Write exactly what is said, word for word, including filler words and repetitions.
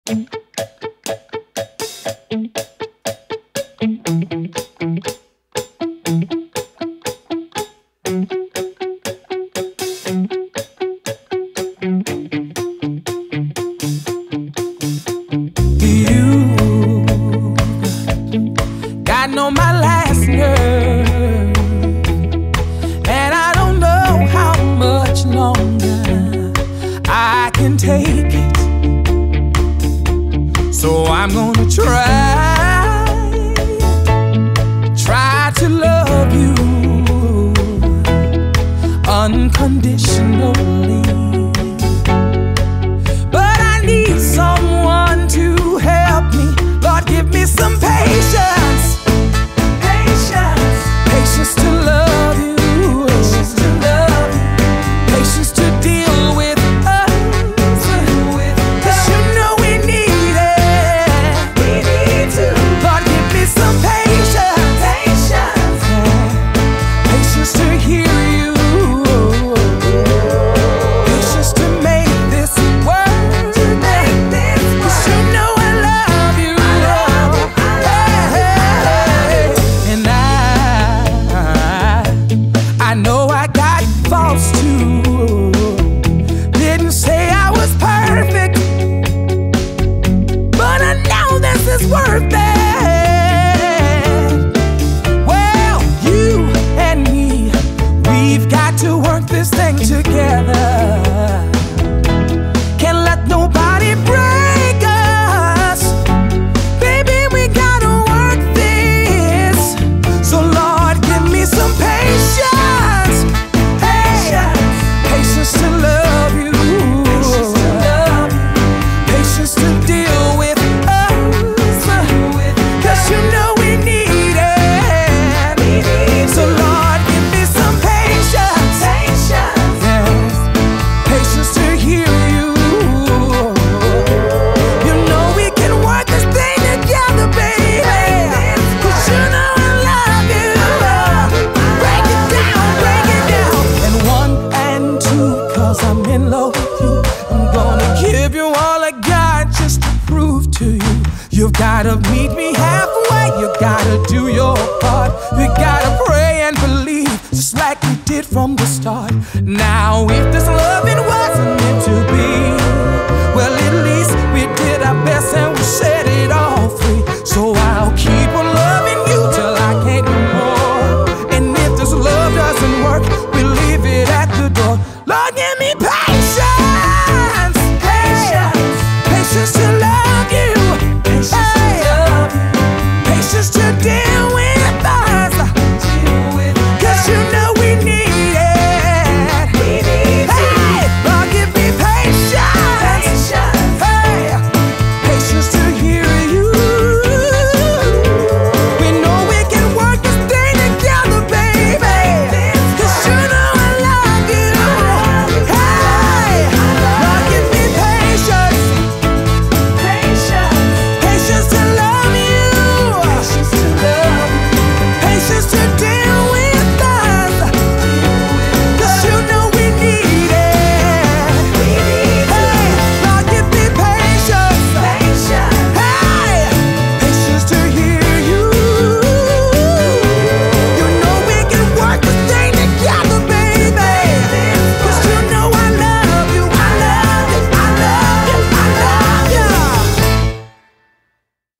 Gotten on my last nerve, and I don't know how much longer I can take it. So I'm gonna try, try to love you unconditionally. But I need someone to help me. Lord, give me some patience. Patience to love you, patience to love you, patience to deal with us, cause you know we need it, we need to. Lord, give me some patience, patience, patience to hear you, patience to make this work, to make this work, cause you know I love you, I love you, I love you, and I I know I got faults too. Didn't say I was perfect, but I know this is worth it. Well, you and me, we've got to work this thing together. Can't let nobody break us. Baby, we gotta work this. So Lord, give me some patience. Patience to love you, patience to love you, patience to deal with us, cause you know we need it, so Lord, give me some patience, patience, yes, patience to hear you. You know we can work this thing together, baby, cause you know I love you. Break it down, break it down, and one and two, cause I'm in love with you. I'm gonna give you all I got just to prove to you. You've gotta meet me halfway, you gotta do your part. You gotta pray and believe, just like you did from the start. Now if this loving wasn't meant to be,